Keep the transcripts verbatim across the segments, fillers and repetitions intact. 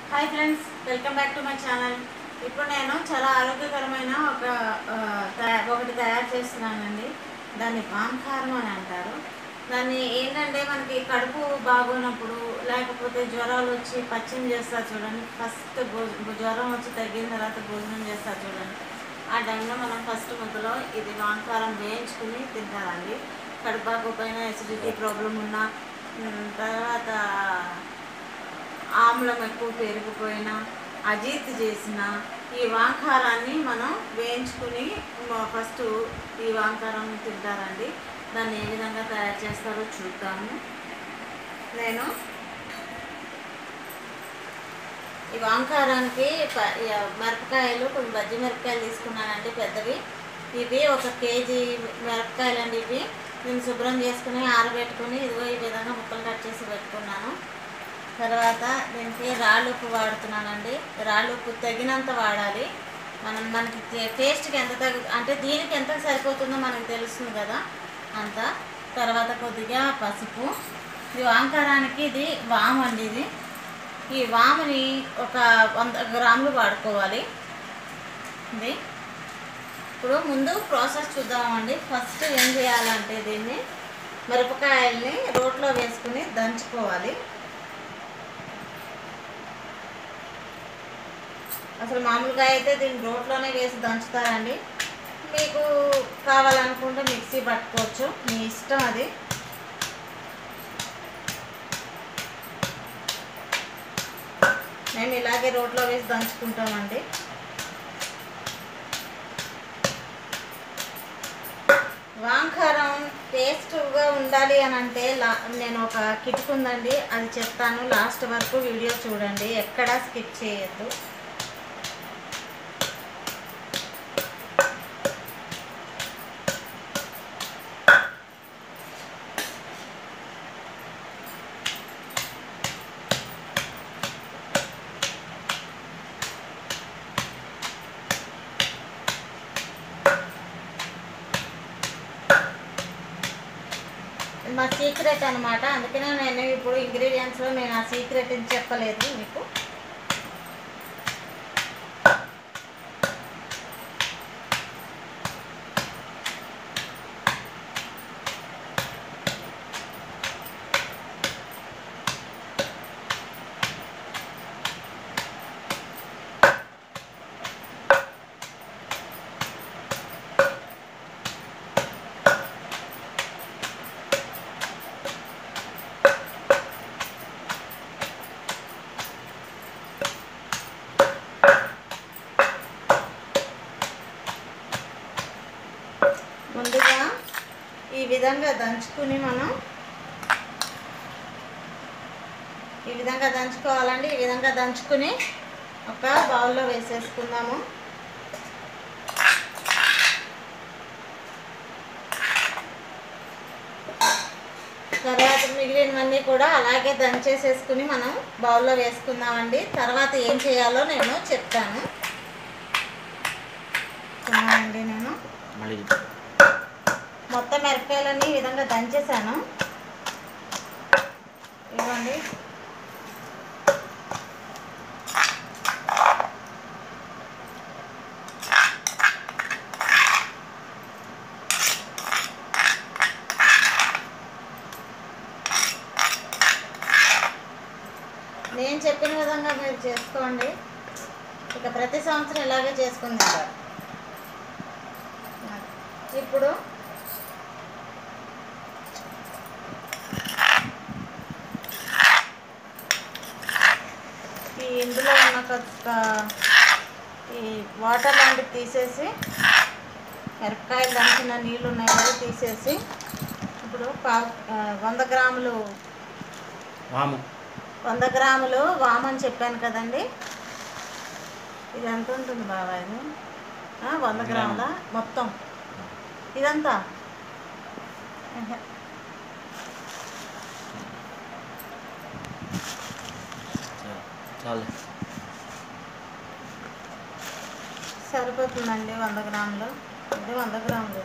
Hi friends, welcome back to my channel. ఇప్పుడు నేను చాలా ఆరోగ్యకరమైన ఒక ఒకటి తయారు చేస్తున్నానండి. దాన్ని పాంకారం అని అంటారు. దాన్ని ఏంటంటే మనకి కడుపు బాగోనప్పుడు లేకపోతే జ్వరాలు వచ్చి పచ్చిం చేస్తారు చూడండి. ఫస్ట్ జ్వరం వచ్చి తగ్గిన తర్వాత భోజనం చేస్తారు చూడండి. ఆ టైంలో మనం ఫస్ట్ ముద్దలో ఇది పాంకారం వేయించుకుని తింటారండి. కడుపు బాగోపోయినా, ఎసిడిటీ ప్రాబ్లం ఉన్నా, తర్వాత ఆమ్లం ఎక్కువ పెరిగిపోయినా, అజీర్తి చేసిన ఈ వాంకారాన్ని మనం వేయించుకుని ఫస్ట్ ఈ వాంకారం తింటారండి. దాన్ని ఏ విధంగా తయారు చేస్తారో చూద్దాము. నేను ఈ వాంకారానికి మిరపకాయలు, కొన్ని బజ్జి మిరపకాయలు తీసుకున్నానండి, పెద్దవి. ఇవి ఒక కేజీ మిరపకాయలు అండి. ఇవి నేను శుభ్రం చేసుకుని ఆరబెట్టుకుని ఇదిగో ఈ విధంగా ముక్కలు కట్ చేసి పెట్టుకున్నాను. తర్వాత దీనికి రాళ్ళు ఉప్పు వాడుతున్నానండి. రాళ్ళు ఉప్పు తగినంత వాడాలి. మనం మనకి టేస్ట్కి ఎంత తగ్గు అంటే దీనికి ఎంత సరిపోతుందో మనకు తెలుస్తుంది కదా, అంత. తర్వాత కొద్దిగా పసుపు. ఇది వాంకారానికి ఇది వాము అండి. ఇది ఈ వాముని ఒక వంద గ్రాములు వాడుకోవాలి. ఇది ఇప్పుడు ముందు ప్రాసెస్ చూద్దామండి. ఫస్ట్ ఏం చేయాలంటే దీన్ని మిరపకాయల్ని రోట్లో వేసుకుని దంచుకోవాలి. అసలు మామూలుగా అయితే దీన్ని రోట్లోనే వేసి దంచుతారండి. మీకు కావాలనుకుంటే మిక్సీ పట్టుకోవచ్చు, మీ ఇష్టం అది. మేము ఇలాగే రోట్లో వేసి దంచుకుంటామండి. వాంకారం టేస్ట్గా ఉండాలి అని అంటే లా నేను ఒక కిట్ ఉందండి, అది చెప్తాను. లాస్ట్ వరకు వీడియో చూడండి, ఎక్కడా స్కిప్ చేయొద్దు. మా సీక్రెట్ అనమాట, అందుకనే నేను ఇప్పుడు ఇంగ్రీడియంట్స్లో నేను ఆ సీక్రెట్ అని చెప్పలేదు మీకు. ముందుగా ఈ విధంగా దంచుకుని మనం ఈ విధంగా దంచుకోవాలండి. ఈ విధంగా దంచుకుని ఒక బౌల్లో వేసేసుకుందాము. తర్వాత మిగిలినవన్నీ కూడా అలాగే దంచేసేసుకుని మనం బౌల్లో వేసుకుందామండి. తర్వాత ఏం చేయాలో నేను చెప్తాను. చూడండి, నేను మొత్తం మిరపకాయలన్నీ ఈ విధంగా దంచేసాను. ఇవ్వండి. నేను చెప్పిన విధంగా మీరు చేసుకోండి. ఇక ప్రతి సంవత్సరం ఇలాగే చేసుకుంటారు. ఇప్పుడు ఈ ఇందులో ఉన్న కొత్త ఈ వాటర్ లాంటివి తీసేసి, మిరపకాయలు దంచిన నీళ్ళు ఉన్నాయి కదా తీసేసి, ఇప్పుడు పావు వంద గ్రాములు వాము వంద గ్రాములు వాము అని చెప్పాను కదండి. ఇది ఎంత ఉంటుంది బాబా? ఇది వంద గ్రాముల మొత్తం ఇదంతా సరిపోతుందండి. వంద గ్రాములు ఇది వంద గ్రాములు.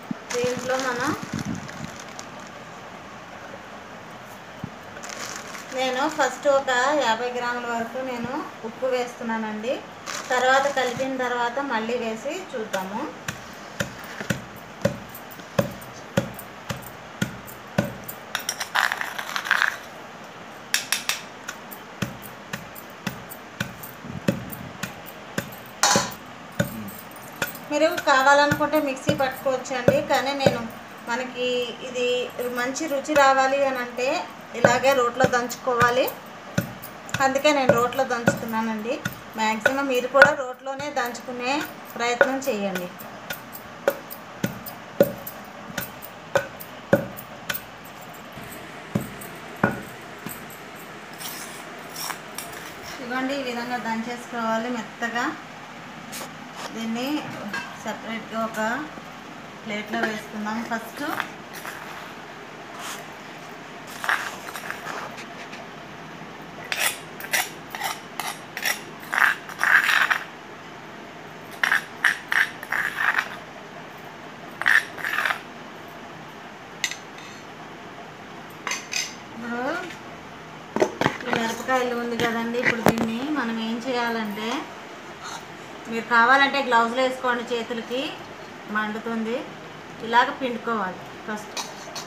దీంట్లో మనం నేను ఫస్ట్ ఒక యాభై గ్రాముల వరకు నేను ఉప్పు వేస్తున్నానండి. తర్వాత కలిపిన తర్వాత మళ్ళీ వేసి చూద్దాము. మీరు కావాలనుకుంటే మిక్సీ పట్టుకోవచ్చండి, కానీ నేను మనకి ఇది మంచి రుచి రావాలి అని అంటే ఇలాగే రోట్లో దంచుకోవాలి. అందుకే నేను రోట్లో దంచుతున్నానండి. మ్యాక్సిమం మీరు కూడా రోట్లోనే దంచుకునే ప్రయత్నం చేయండి. ఇవ్వండి, ఈ విధంగా దంచేసుకోవాలి మెత్తగా. దీన్ని సపరేట్గా ఒక ప్లేట్లో వేసుకుందాం. ఫస్ట్ ఇప్పుడు ఈ మిరపకాయలు ఉంది కదండి, ఇప్పుడు దీన్ని మనం ఏం చేయాలంటే, మీరు కావాలంటే గ్లౌజులు వేసుకోండి, చేతులకి మండుతుంది. ఇలాగ పిండుకోవాలి ఫస్ట్.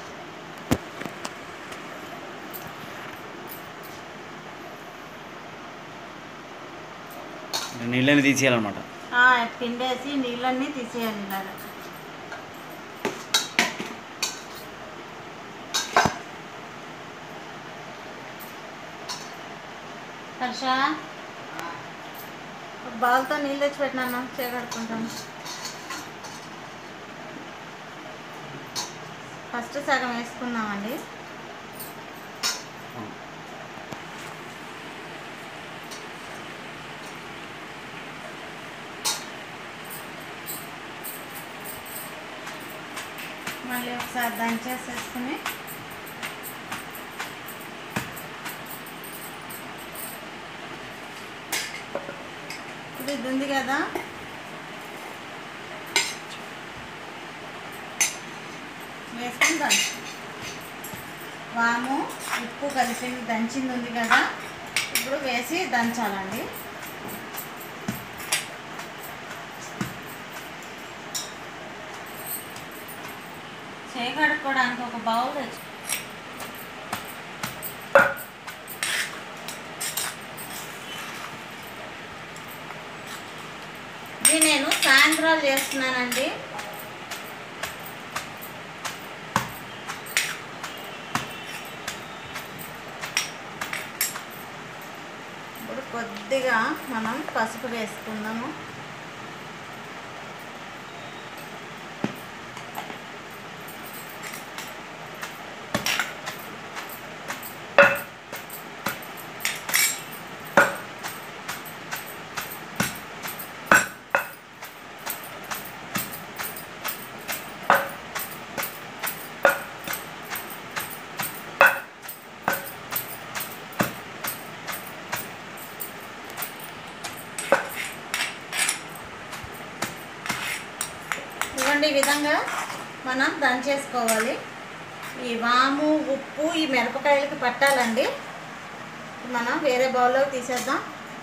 నీళ్ళని తీసేయాలన్నమాట. పిండేసి నీళ్ళన్నీ తీసేయాలి ఇలాగ. హర్ష, బాల్తో నీళ్ళు తెచ్చి పెట్టినాను, చేయగడుకుంటాను. ఫస్ట్ సగం వేసుకుందామండి. మళ్ళీ ఒకసారి దంచేసేసుకుని ఇది ఉంది కదా, వేసుకుని దంచు. వాము ఉప్పు కలిపి దంచింది ఉంది కదా, ఇప్పుడు వేసి దంచాలండి. చేయి కడుక్కోవడానికి ఒక బౌల్ తెచ్చు. ఇది నేను సాయంత్రాలు చేస్తున్నానండి. ఇప్పుడు కొద్దిగా మనం పసుపు వేసుకుందాము. ఈ విధంగా మనం దంచేసుకోవాలి. ఈ వాము ఉప్పు ఈ మిరపకాయలకి పట్టాలండి. మనం వేరే బౌల్లోకి తీసేద్దాం.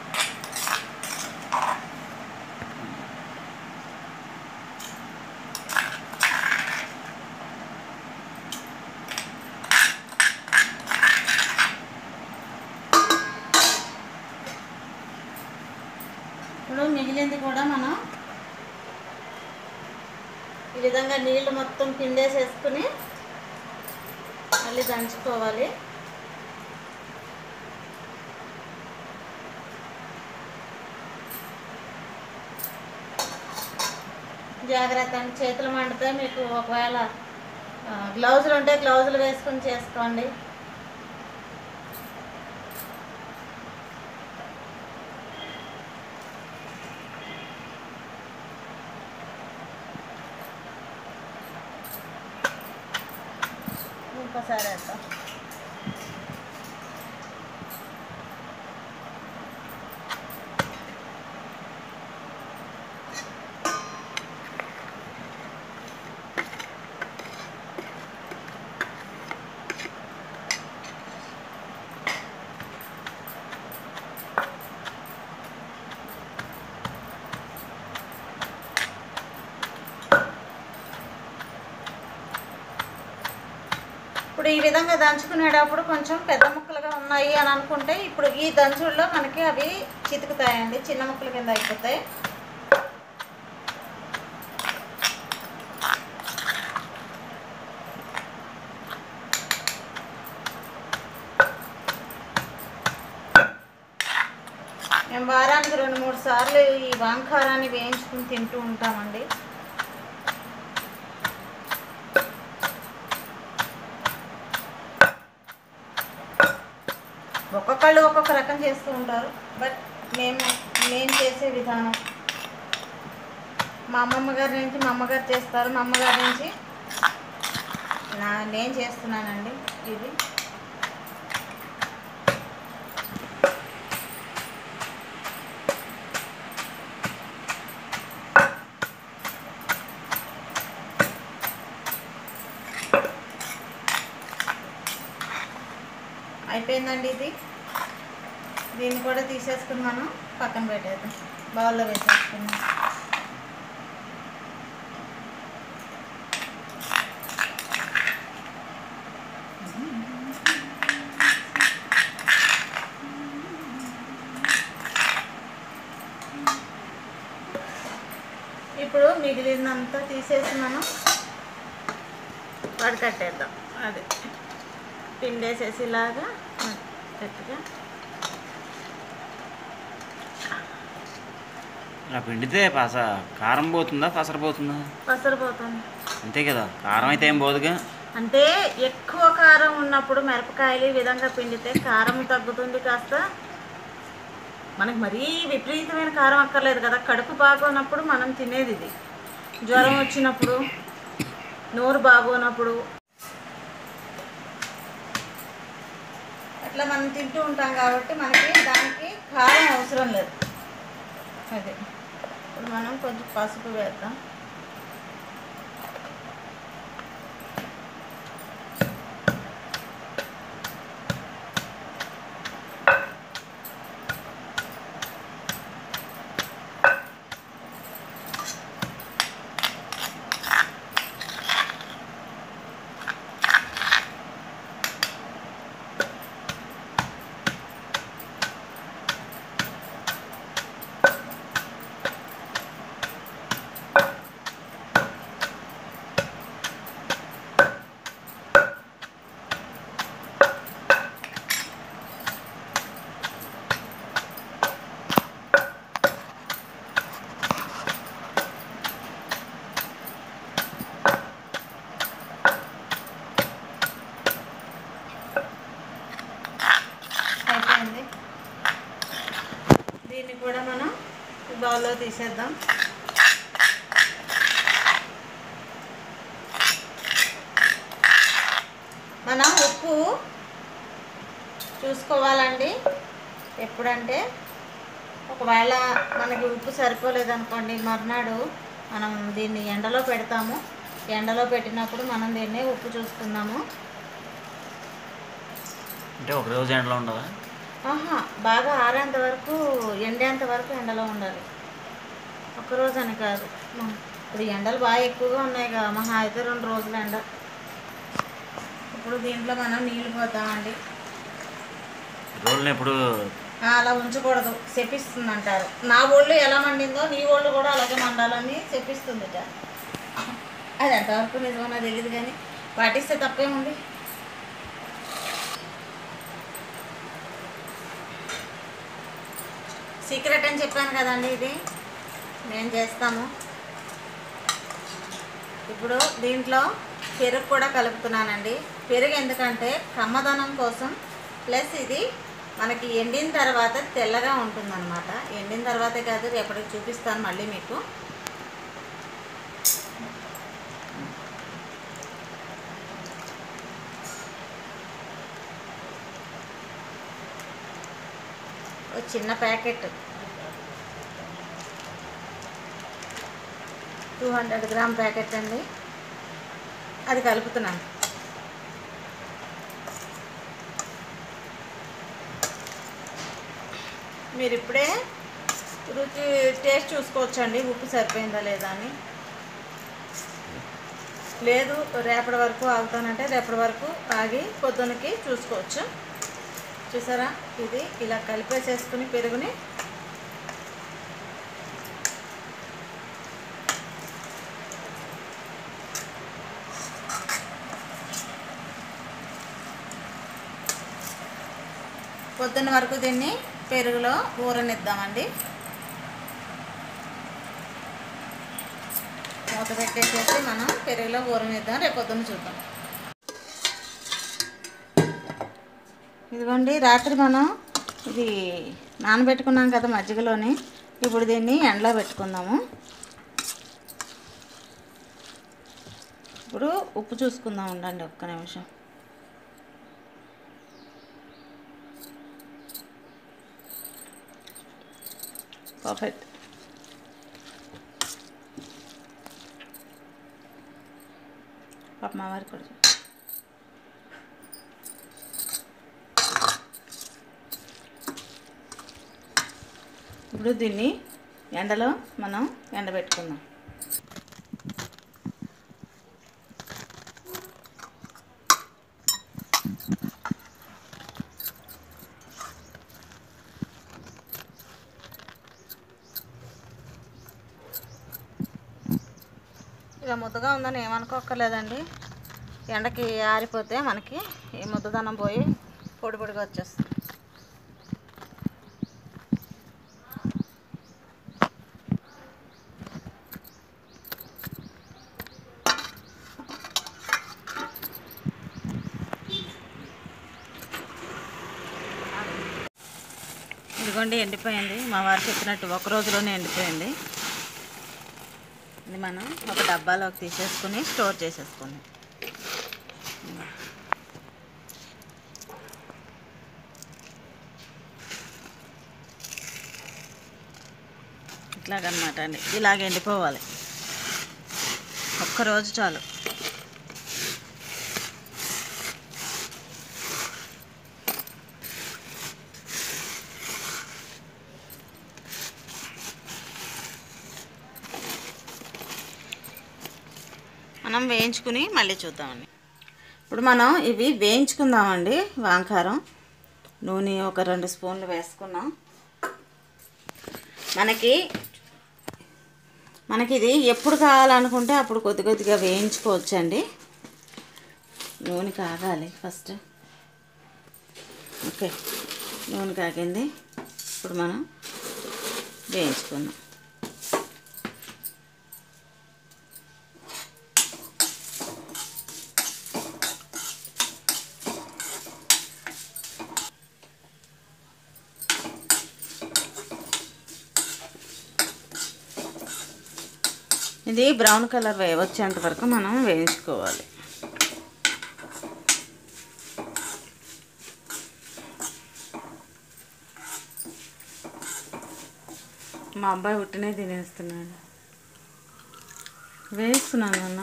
ఇప్పుడు మిగిలింది కూడా మనం ఈ విధంగా నీళ్ళు మొత్తం పిండేసేసుకుని మళ్ళీ దంచుకోవాలి. జాగ్రత్త అండి, చేతులు మండితే మీకు ఒకవేళ గ్లౌజులు ఉంటే గ్లౌజులు వేసుకొని చేసుకోండి. ఇంకోసారి వేద్దాం. ఇప్పుడు ఈ విధంగా దంచుకునేటప్పుడు కొంచెం పెద్ద ముక్కలుగా ఉన్నాయి అని అనుకుంటే ఇప్పుడు ఈ దంచుల్లో మనకి అవి చితుకుతాయండి, చిన్న ముక్కల కింద అయిపోతాయి. మేము వారానికి రెండు మూడు సార్లు ఈ వంకారాన్ని వేయించుకుని తింటూ ఉంటామండి. ఒక్కొక్కళ్ళు ఒక్కొక్క రకం చేస్తూ ఉంటారు, బట్ మేము నేను చేసే విధానం మా అమ్మమ్మ గారి నుంచి మా అమ్మగారు చేస్తారు, మా అమ్మగారి నుంచి నా నేను చేస్తున్నానండి ఇది. అయిపోయిందండి ఇది. దీన్ని కూడా తీసేసుకుని మనం పక్కన పెట్టేద్దాం, బౌల్లో వేసేసుకున్నాం. ఇప్పుడు మిగిలినంతా తీసేసి మనం వడకట్టేద్దాం. అదే పిండేసేసి ఇలాగా గట్టిగా ఇలా పిండితే పస కారం పోతుందా పసర పోతుందా? పసరు పోతుంది. అంతే కదా, కారం అయితే ఏం పోదుగా. అంటే ఎక్కువ కారం ఉన్నప్పుడు మిరపకాయలు ఈ విధంగా పిండితే కారం తగ్గుతుంది కాస్త. మనకి మరీ విపరీతమైన కారం అక్కర్లేదు కదా, కడుపు బాగోనప్పుడు మనం తినేది ఇది. జ్వరం వచ్చినప్పుడు, నోరు బాగోనప్పుడు అట్లా మనం తింటూ ఉంటాం కాబట్టి మనకి దానికి కారం అవసరం లేదు. అదే ఇప్పుడు మనం కొంచెం పసుపు వేద్దాం. దీన్ని కూడా మనం బౌల్లో తీసేద్దాం. మనం ఉప్పు చూసుకోవాలండి ఎప్పుడంటే, ఒకవేళ మనకి ఉప్పు సరిపోలేదనుకోండి మర్నాడు మనం దీన్ని ఎండలో పెడతాము. ఎండలో పెట్టినప్పుడు మనం దీన్ని ఉప్పు చూసుకుందాము. అంటే ఒక రోజు ఎండలో ఉండదా? ఆహా, బాగా ఆరేంత వరకు, ఎండేంత వరకు ఎండలో ఉండాలి. ఒక్కరోజు అని కాదు. ఇప్పుడు ఎండలు బాగా ఎక్కువగా ఉన్నాయి కదా, మహా అయితే రెండు రోజులు ఎండ. ఇప్పుడు దీంట్లో మనం నీళ్ళు పోతామండి. రోజులు ఎప్పుడు అలా ఉంచకూడదు, చెప్పిస్తుంది అంటారు. నా ఒళ్ళు ఎలా మండిందో నీ ఒళ్ళు కూడా అలాగే మండాలని చెప్పిస్తుంది. అది ఎంతవరకు నిజమో తెలియదు కానీ పాటిస్తే తప్పేముంది. సీక్రెట్ అని చెప్పాను కదండి, ఇది నేను చేస్తాము. ఇప్పుడు దీంట్లో పెరుగు కూడా కలుపుతున్నానండి. పెరుగు ఎందుకంటే కమ్మదనం కోసం, ప్లస్ ఇది మనకి ఎండిన తర్వాత తెల్లగా ఉంటుందన్నమాట. ఎండిన తర్వాతే కాదు, రేపటికి చూపిస్తాను మళ్ళీ మీకు. ఒక చిన్న packet two hundred gram packet అండి, అది కలుపుతున్నాను. మీరు ఇప్పుడే రుచి టేస్ట్ చూసుకోవచ్చండి, ఉప్పు సరిపోయిందా లేదా అని. లేదు రేపటి వరకు ఆగుతానంటే రేపటి వరకు ఆగి పొద్దునకి చూసుకోవచ్చు. చూసారా, ఇది ఇలా కలిపేసేసుకుని పెరుగుని పొద్దున్న వరకు దీన్ని పెరుగులో ఊరనిద్దామండి. మూత పెట్టేసేసి మనం పెరుగులో ఊరనిద్దాం, రేపు పొద్దున్న చూద్దాం. ఇదిగోండి, రాత్రి మనం ఇది నానబెట్టుకున్నాం కదా మజ్జిగలోని. ఇప్పుడు దీన్ని ఎండలో పెట్టుకుందాము. ఇప్పుడు ఉప్పు చూసుకుందాం, ఉండండి ఒక్క నిమిషం. పర్ఫెక్ట్. పాప మా వారికి కూడా ఇప్పుడు దీన్ని ఎండలో మనం ఎండబెట్టుకుందాం. ఇలా ముద్దగా ఉందని ఏమనుకోక్కర్లేదండి. ఎండకి ఆరిపోతే మనకి ఈ ముద్దదనం పోయి పొడి పొడిగా వచ్చేస్తుంది. ఇదిగోండి, ఎండిపోయింది. మా వారు చెప్పినట్టు ఒక రోజులోనే ఎండిపోయింది. ఇది మనం ఒక డబ్బాలోకి తీసేసుకుని స్టోర్ చేసేసుకుందాం. ఇట్లాగనమాట అండి, ఇలాగ ఎండిపోవాలి. ఒక్కరోజు చాలు. మనం వేయించుకుని మళ్ళీ చూద్దామండి. ఇప్పుడు మనం ఇవి వేయించుకుందామండి. వంకారం నూనె ఒక రెండు స్పూన్లు వేసుకున్నాం. మనకి మనకి ఇది ఎప్పుడు కావాలనుకుంటే అప్పుడు కొద్ది కొద్దిగా వేయించుకోవచ్చండి. నూనె కాగాలి ఫస్ట్. ఓకే, నూనె కాగింది. ఇప్పుడు మనం వేయించుకుందాం. ఇది బ్రౌన్ కలర్ వచ్చేంత వరకు మనం వేయించుకోవాలి. మా అబ్బాయి ఉట్టినే తినేస్తున్నాడు. వేస్తున్నాను అన్న.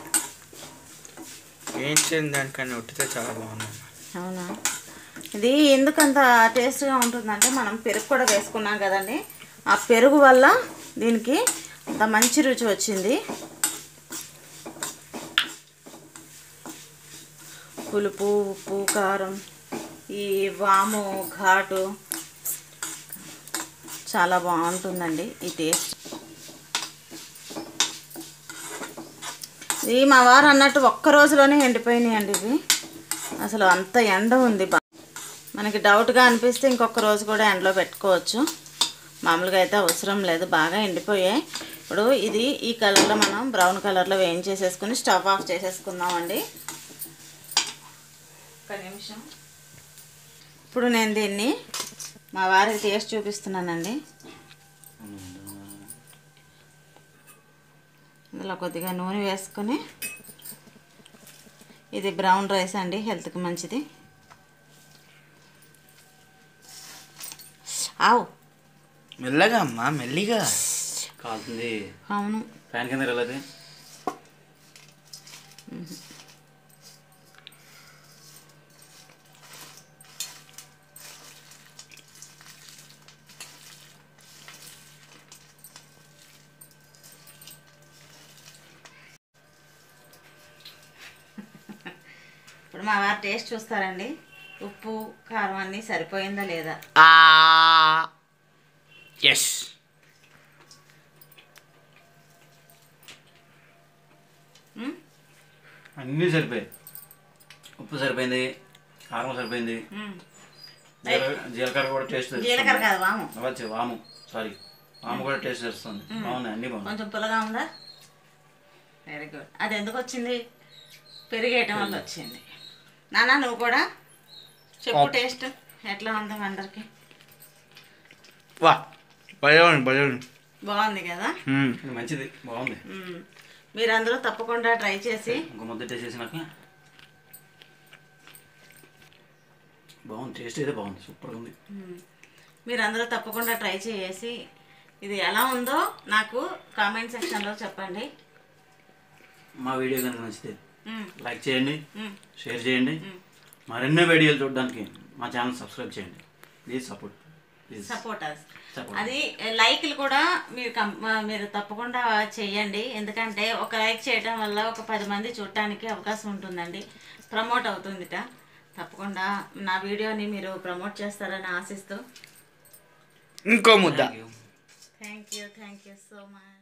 వేయించిన దానికన్నా ఉట్టితే చాలా బాగుంది. అవునా? ఇది ఎందుకంత టేస్ట్గా ఉంటుందంటే మనం పెరుగు కూడా వేసుకున్నాం కదండి. ఆ పెరుగు వల్ల దీనికి అంత మంచి రుచి వచ్చింది. పులుపు, ఉప్పు, కారం, ఈ వాము ఘాటు చాలా బాగుంటుందండి ఈ టేస్ట్. ఇది మా వారు అన్నట్టు ఒక్క రోజులోనే ఎండిపోయినాయి అండి ఇవి. అసలు అంత ఎండ ఉంది. మనకి డౌట్గా అనిపిస్తే ఇంకొక రోజు కూడా ఎండలో పెట్టుకోవచ్చు. మామూలుగా అయితే అవసరం లేదు. బాగా ఎండిపోయాయి. ఇప్పుడు ఇది ఈ కలర్లో మనం బ్రౌన్ కలర్లో వేయించేసేసుకుని స్టవ్ ఆఫ్ చేసేసుకుందామండి. ఒక నిమిషం. ఇప్పుడు నేను దీన్ని మా వారికి టేస్ట్ చూపిస్తున్నానండి. ఇందులో కొద్దిగా నూనె వేసుకొని, ఇది బ్రౌన్ రైస్ అండి, హెల్త్కి మంచిది. ఆవు మెల్లగా అమ్మా, మెల్లిగా కాలుతుంది. అవును, ఫ్యాన్ కింద వెళ్ళదు. మా వారు టేస్ట్ చూస్తారండి, ఉప్పు కారం అన్నీ సరిపోయిందా లేదా. ఎస్ అన్నీ సరిపోయాయి. ఉప్పు సరిపోయింది, కారం సరిపోయింది, జీలకర్ర కూడా టేస్ట్ జీలకర్ర కాదు వాము అవ్వచ్చు వాము సారీ వాము కూడా టేస్ట్ వస్తుంది. బాగున్నాయి అన్నీ బాగున్నాయి. కొంచెం పుల్లగా ఉందా? Very good. అది ఎందుకు వచ్చింది? పెరిగేయటం వల్ల వచ్చింది. నాన్న నువ్వు కూడా చెప్పు టేస్ట్ ఎట్లా ఉందా అందరికి? వా భయం భయం బాగుంది కదా, మంచిది బాగుంది. మీరందరూ తప్పకుండా ట్రై చేసి ఇంకో ముద్ద టేస్ట్ చేసినాక బాగుంది. టేస్ట్ అయితే బాగుంది, సూపర్గా ఉంది. మీరందరూ తప్పకుండా ట్రై చేసి ఇది ఎలా ఉందో నాకు కామెంట్ సెక్షన్లో చెప్పండి. మా వీడియో కనుక నచ్చితే లైక్ చేయండి, షేర్ చేయండి. మరెన్నో వీడియోలు చూడడానికి మా ఛానల్ సబ్స్క్రైబ్ చేయండి. Please support please supporters. అది లైక్లు కూడా మీరు కం మీరు తప్పకుండా చేయండి. ఎందుకంటే ఒక లైక్ చేయడం వల్ల ఒక పది మంది చూడటానికి అవకాశం ఉంటుందండి, ప్రమోట్ అవుతుందిట. తప్పకుండా నా వీడియోని మీరు ప్రమోట్ చేస్తారని ఆశిస్తూ ఇంకో ముద్ద. Thank you thank you so much.